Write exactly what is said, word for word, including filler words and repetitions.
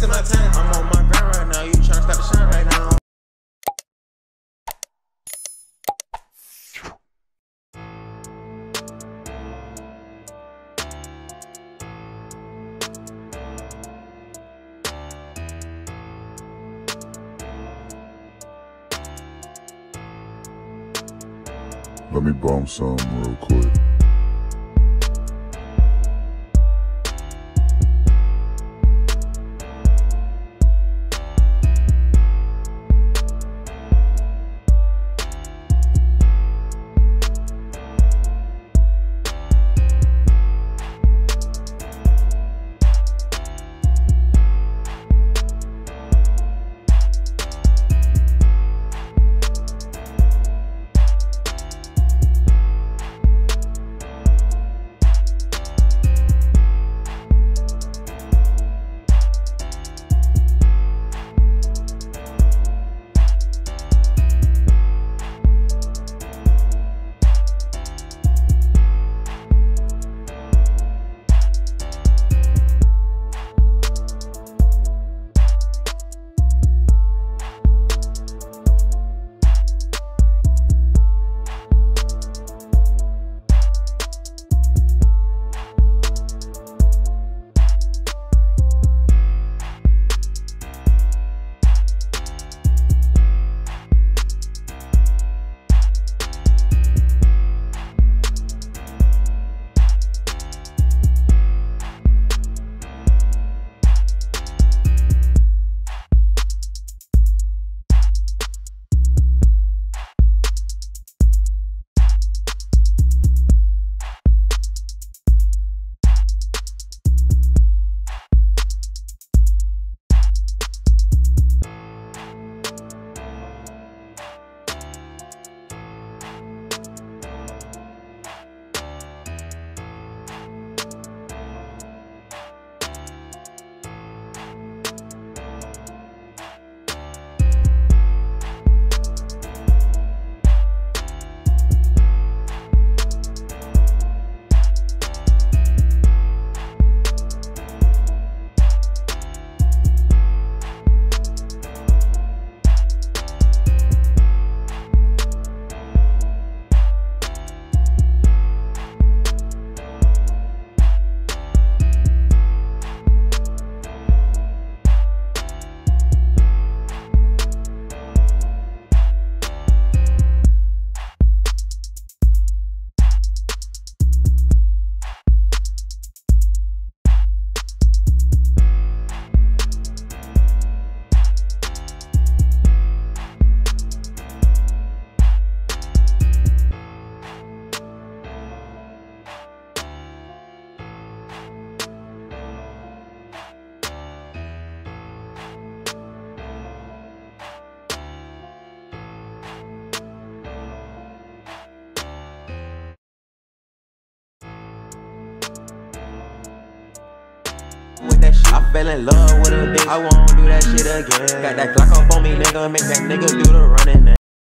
wasting my time. I'm on my grind right now. You tryna stop the shine right now. Let me bump some real quick. With that shit, I fell in love with a bitch. I won't do that shit again. Got that Glock up on me, nigga. Make that nigga do the running, man.